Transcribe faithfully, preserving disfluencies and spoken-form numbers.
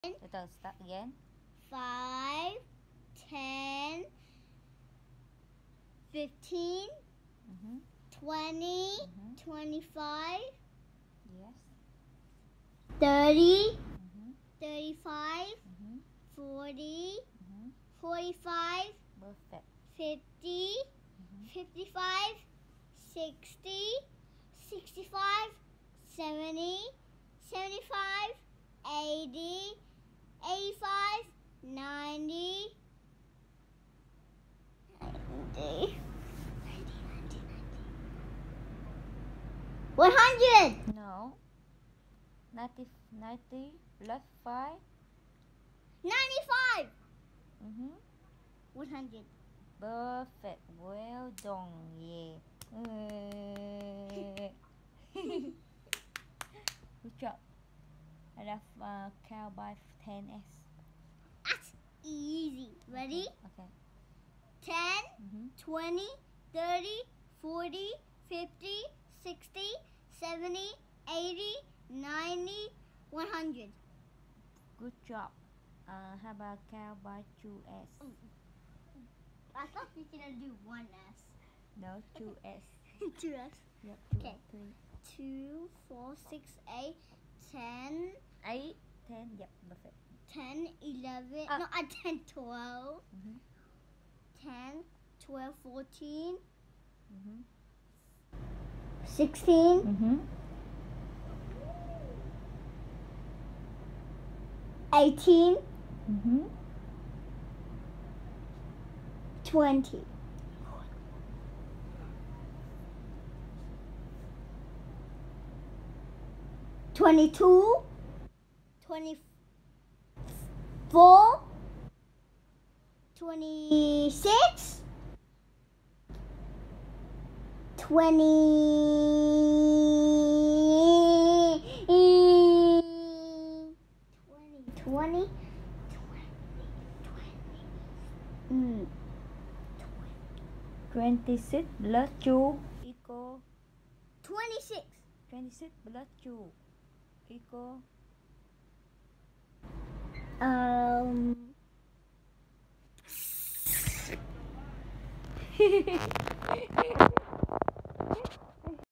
Ito, start again. Five, ten, fifteen, Mm-hmm. twenty, Mm-hmm. twenty-five, Yes. thirty, Mm-hmm. thirty-five, Mm-hmm. forty, Mm-hmm. forty-five, Perfect. fifty, Mm-hmm. fifty-five, sixty, sixty-five, seventy, seventy-five, eighty, eighty-five, ninety, ninety, one hundred. No. ninety, ninety plus five. ninety-five. Mm-hmm. one hundred. Perfect. Well done. Yeah. Uh, Good job. I love uh, cow by ten S. That's easy. Ready? Okay. ten, Mm-hmm. twenty, thirty, forty, fifty, sixty, seventy, eighty, ninety, one hundred. Good job. Uh, how about cow by two S? I thought you were going to do one S. No, two S. two S. Yep. Two, Okay. Three. two, four, six, eight, ten, Eight. Ten. Yep. Perfect. ten, eleven, Ah. no, I ten, twelve, Mm-hmm. ten, twelve, fourteen, Mm-hmm. sixteen, Mm-hmm. eighteen, Mm-hmm. twenty. Twenty-two, twenty-four, twenty-six, twenty, twenty, twenty, mm, Twenty-six plus two equal. twenty-six. Twenty-six plus two equal. Um.